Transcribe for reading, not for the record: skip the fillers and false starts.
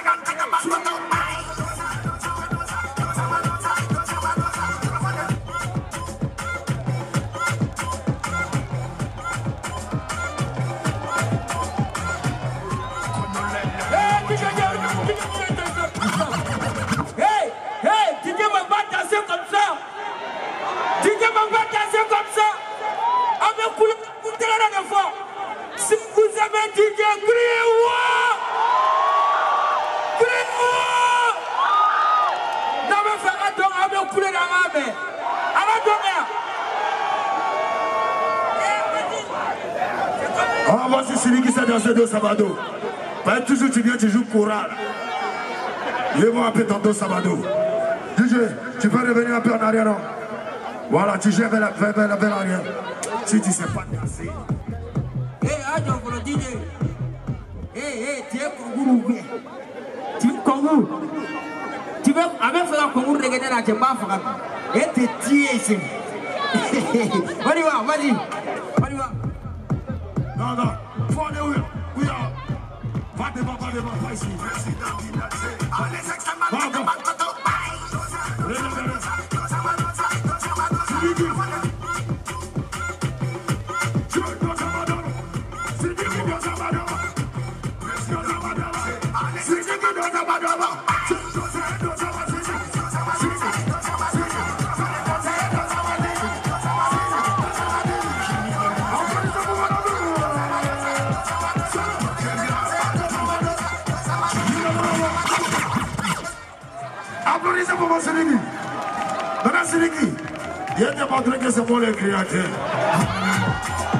Si vous avez dit que ah, voici celui qui s'est dansé de Sabado. Pas toujours tu viens, tu joues choral. Je vais un peu tantôt Sabado. DJ, tu peux revenir un peu en arrière, non? Voilà, tu gères vers l'arrière. Si tu ne sais pas danser. Adjo, pour le DJ. Tu es Congourou. Tu es Congourou. Tu veux avec faire Congourou regagner la Kemba Fara. Et tu es ici. On y va, vas-y. On y va. Non, non, faut aller où? Où y a? Pas devant, pas ici. Applaudissez pour mon Sénégi. Maintenant Sénégi, il a démontré que c'est moi le créateur.